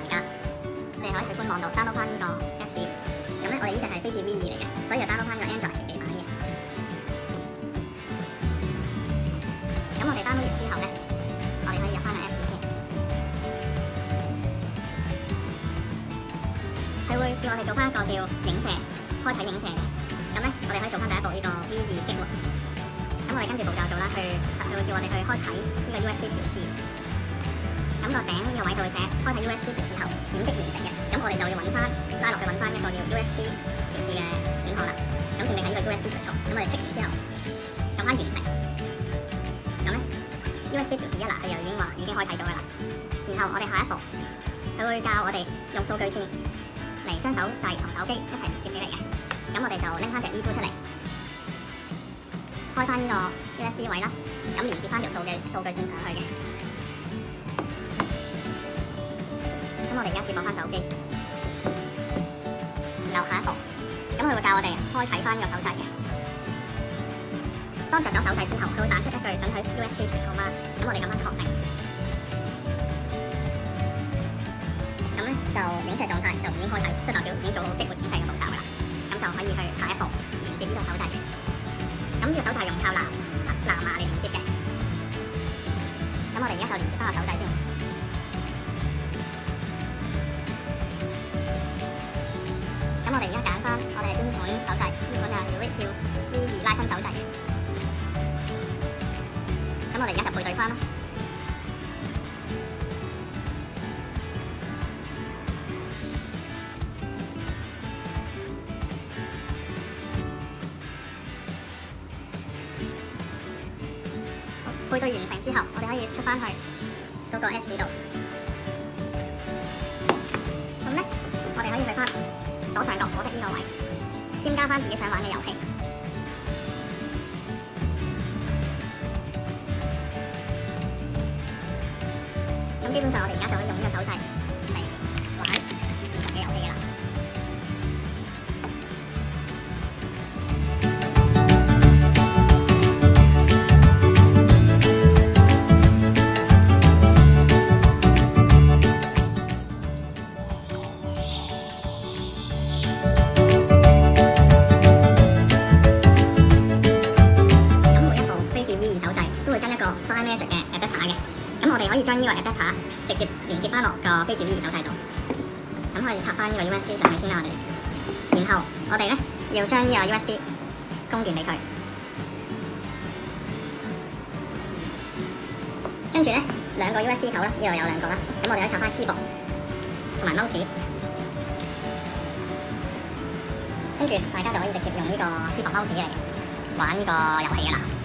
大家，你哋可以去官網度 download 翻呢個 Apps。咁咧，我哋呢隻係飛智 V2嚟嘅，所以就 download 翻呢個 Android 奇技版嘅。咁我哋 download 完之後咧，我哋可以入翻個 Apps 先。佢會叫我哋做翻一個叫影射，開啟影射嘅。咁咧，我哋可以做翻第一步呢個 V2 激活。咁我哋跟住步驟做啦，佢會叫我哋去開啟呢個 USB 調試。咁個頂呢個位佢會寫開啟 USB 調試後點擊完成嘅。咁我哋就要拉落去揾翻一個叫 USB 調試嘅選項啦。咁正正係呢個 USB 隨從。咁我哋剔完之後，撳翻完成。咁咧 USB 調試一嗱，佢又已經開啟咗㗎啦。然後我哋下一步，佢會教我哋用數據線嚟將手掣同手機一齊連接起嚟嘅。咁我哋就拎翻隻 V2 出嚟，開翻呢個 USB 位啦，咁連接翻條數據線上去嘅。咁我哋而家接駁翻手機，然後下一步，咁佢會教我哋開啟翻呢個手掣嘅。當着咗手掣之後，佢會彈出一句准許 USB 隨從嗎？咁我哋撳翻確定。咁咧就影射狀態就已經開啟，即係代表已經做好激活影射嘅步驟㗎啦。咁就可以去下一步連接呢個手掣。咁呢個手掣用靠藍牙嚟連接嘅。咁我哋而家就連接翻個手掣先。咁我哋而家揀翻我哋係邊款手掣？呢款就係叫 V2 拉伸手掣。咁我哋而家就配對翻啦。配對完成之後，我哋可以出翻去嗰個 Apps 度。咁咧，我哋可以去翻左上角嗰隻呢個位，添加翻自己想玩嘅遊戲。咁基本上我哋而家就可以用呢個手掣嚟玩唔同嘅遊戲㗎啦。Fly Magic 嘅 adapter 嘅，咁我哋可以將呢個 adapter 直接連接翻落個飛智 V2 手掣度，咁可以插翻呢個 USB 上去先啦，我哋。然後我哋咧要將呢個 USB 供電俾佢，跟住咧兩個 USB 頭啦，呢度有兩個啦，咁我哋可以插翻 keyboard 同埋 mouse， 跟住大家就可以直接用呢個 keyboard mouse 嚟玩呢個遊戲㗎啦。